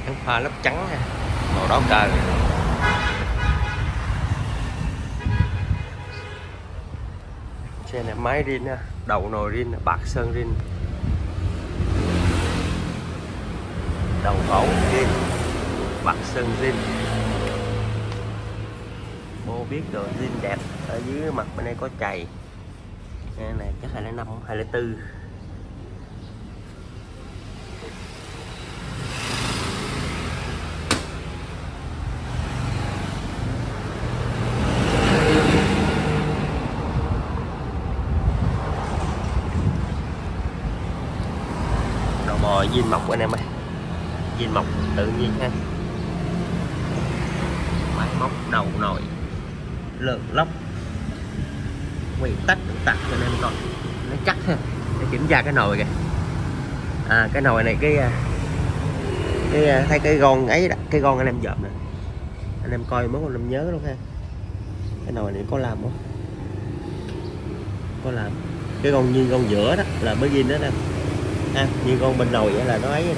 Hắn pha lớp trắng ha, màu đỏ cờ. Xe này máy rin ha, đầu nồi rin, bạc sơn rin, đầu cổ rin, bạc sơn rin, bô biết rồi, rin đẹp. Ở dưới mặt bên đây có chày. Cái này chắc 205 204. Đầu bò zin mọc anh em ơi, zin mọc tự nhiên ha. Máy móc đầu nồi lượt lóc nguyên tách tắt cho anh em coi nó chắc ha. Để kiểm tra cái nồi kìa. Cái nồi này cái thấy cái gon ấy đó, cái gon anh em dợm nè, anh em coi mới anh em nhớ luôn ha. Cái nồi này có làm không? Có làm. Cái con như con giữa đó là mới ghi đó nè. Như con bên nồi vậy là nó ấy đó.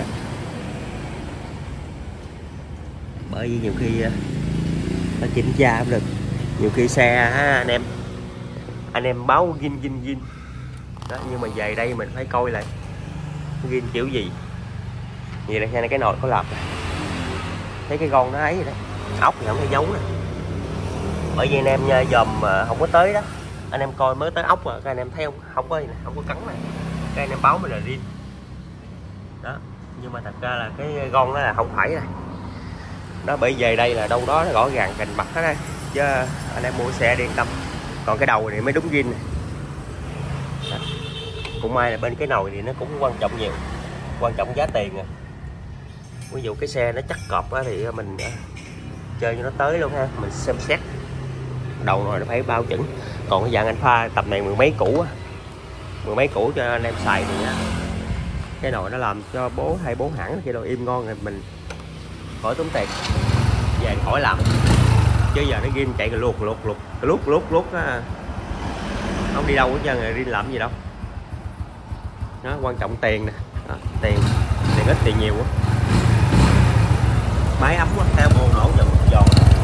Bởi vì nhiều khi nó kiểm tra không được. Nhiều khi xe anh em báo gin đó, nhưng mà về đây mình phải coi lại gin kiểu gì. Vậy đây xe cái nồi có làm này. Thấy cái con nó ấy đó, ốc thì không có giấu nè. Bởi vì anh em dòm không có tới đó, anh em coi mới tới ốc rồi các anh em thấy không có cắn này, các anh em báo mình là rin đó. Nhưng mà thật ra là cái con đó là không phải này đó. Bởi về đây là đâu đó nó rõ ràng cành mặt hết đây, chứ anh em mua xe đi yên tâm. Còn cái đầu này mới đúng zin này đó. Cũng may là bên cái nồi thì nó cũng quan trọng nhiều, quan trọng giá tiền à. Ví dụ cái xe nó chắc cọp á thì mình chơi cho nó tới luôn ha, mình xem xét đầu nồi nó phải bao chuẩn. Còn cái dạng anh pha tầm này mười mấy củ cho anh em xài thì cái nồi nó làm cho hai bố hãng kia đồ im ngon rồi mình khỏi tốn tiền, về khỏi làm. Chứ giờ nó ghim chạy luộc không đi đâu hết trơn, riêng làm gì đâu. Nó quan trọng tiền nè, tiền ít tiền nhiều quá. Máy ấm quá, theo bồ nổ giòn.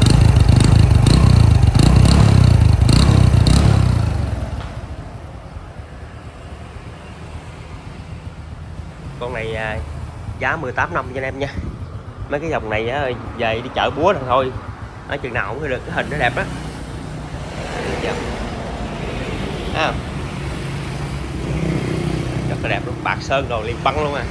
Con này giá 18 năm cho anh em nha. Mấy cái dòng này về đi chợ búa thôi, nói chừng nào cũng được cái hình nó đẹp đó. Rất là đẹp luôn, bạc sơn rồi liền băng luôn à.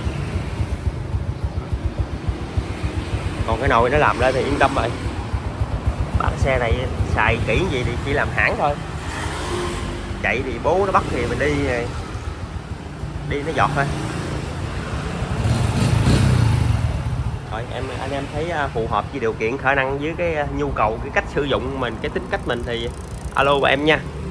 Còn cái nồi nó làm lên thì yên tâm rồi. Bản xe này xài kỹ gì thì chỉ làm hãng thôi, chạy thì bố nó bắt thì mình đi nó giọt thôi. Rồi anh em thấy phù hợp với điều kiện khả năng với cái nhu cầu, cái cách sử dụng mình, cái tính cách mình thì alo của em nha.